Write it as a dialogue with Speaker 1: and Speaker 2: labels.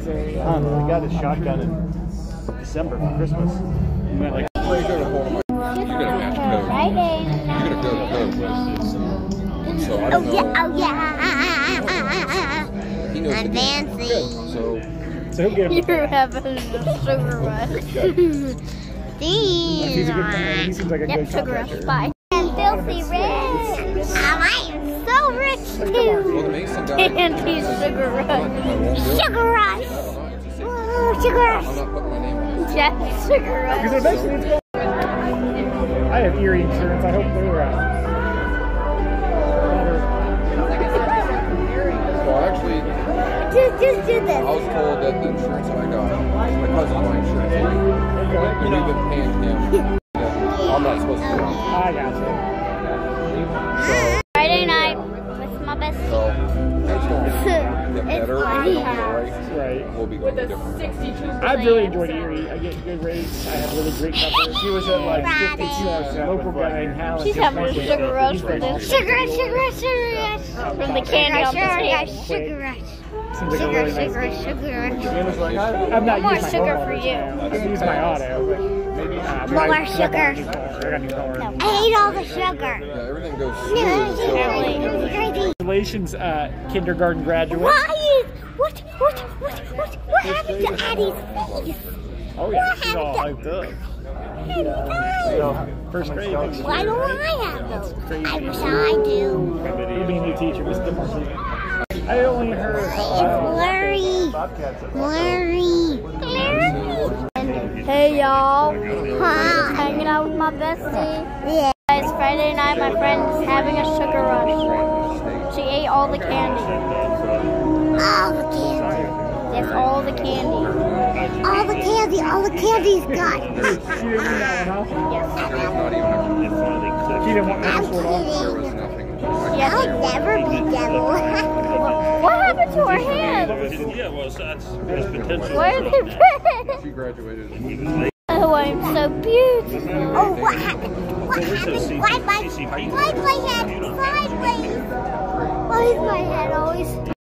Speaker 1: area.
Speaker 2: I don't know. We got a shotgun in December for Christmas. We went like.
Speaker 3: You're gonna match code. You're gonna go to code. So I don't know.
Speaker 4: Oh yeah.
Speaker 3: He knows
Speaker 4: I'm
Speaker 3: the game.
Speaker 4: fancy.
Speaker 3: So
Speaker 2: So he'll get him.
Speaker 1: You're having a sugar rush.
Speaker 2: He's a good guy. He seems like a
Speaker 1: Yep,
Speaker 2: good
Speaker 1: sugar rush.
Speaker 2: contractor.
Speaker 1: Bye.
Speaker 4: And filthy rich. I am so rich
Speaker 3: well,
Speaker 4: too.
Speaker 3: the Mason guy.
Speaker 1: And he's sugar rush.
Speaker 3: I won't do it.
Speaker 4: Sugar rush. Oh, sugar rush.
Speaker 3: I'm not putting my name on it.
Speaker 1: Jeff, sugar
Speaker 2: Because
Speaker 1: rush.
Speaker 2: eventually it's going. I have Erie insurance. I hope they're
Speaker 3: Well, actually,
Speaker 4: Just do this.
Speaker 3: I was told that the insurance I got, my cousin's my insurance agent, and we've been paying him. I'm not supposed to.
Speaker 2: I got you.
Speaker 1: Friday night with my bestie.
Speaker 3: So, things don't get better. If
Speaker 4: funny.
Speaker 3: they don't get right,
Speaker 2: Right.
Speaker 3: we'll be going different.
Speaker 2: I've really enjoyed Erie. I get good rates. I have really great coverage. She was at like 52 local guy in Halland.
Speaker 1: She's having a sugar rush for this.
Speaker 4: Sugar rush, sugar rush, sugar rush.
Speaker 1: From the candy on the
Speaker 4: Sugar
Speaker 1: table.
Speaker 4: rush, sugar rush.
Speaker 2: Seems like a
Speaker 4: Sugar,
Speaker 2: really nice
Speaker 4: sugar, sugar rush.
Speaker 2: I'm not
Speaker 1: More
Speaker 2: using my
Speaker 1: sugar
Speaker 2: home
Speaker 1: for
Speaker 2: auto
Speaker 1: you.
Speaker 2: now. I can use my auto, but maybe
Speaker 4: More sugar.
Speaker 2: I got a new car.
Speaker 4: I hate all the sugar.
Speaker 3: Yeah, everything goes
Speaker 4: No,
Speaker 3: smooth.
Speaker 4: it's
Speaker 3: So,
Speaker 4: crazy.
Speaker 2: Congratulations, kindergarten graduate.
Speaker 4: Why is what happened to Addie's face?
Speaker 2: Oh yeah, she's all hyped up. So, first grade.
Speaker 4: Why don't I have those?
Speaker 2: Crazy.
Speaker 4: I wish I do.
Speaker 2: You'll be a new teacher, Mr. Marcy. I only heard.
Speaker 4: It's blurry.
Speaker 1: Hey y'all.
Speaker 4: Huh?
Speaker 1: Hanging out with my bestie.
Speaker 4: Yeah.
Speaker 1: Guys, Friday night my friend is having a sugar rush. She ate all the candy.
Speaker 4: All the candy.
Speaker 1: That's all the candy.
Speaker 4: All the candy. All the candy's gone.
Speaker 2: She didn't eat that one, huh?
Speaker 1: Yes.
Speaker 3: there was not even
Speaker 2: She didn't want
Speaker 4: I'm
Speaker 2: me to sort off.
Speaker 3: there
Speaker 4: kidding.
Speaker 3: was nothing.
Speaker 1: Yes.
Speaker 4: I'll never be devil.
Speaker 1: What happened to her hands?
Speaker 5: Yeah, well, that's potential.
Speaker 1: Where are they been?
Speaker 3: She graduated.
Speaker 1: Oh, I'm so beautiful.
Speaker 4: Oh, what happened? What happened? Why my head sideways? Why is my head always?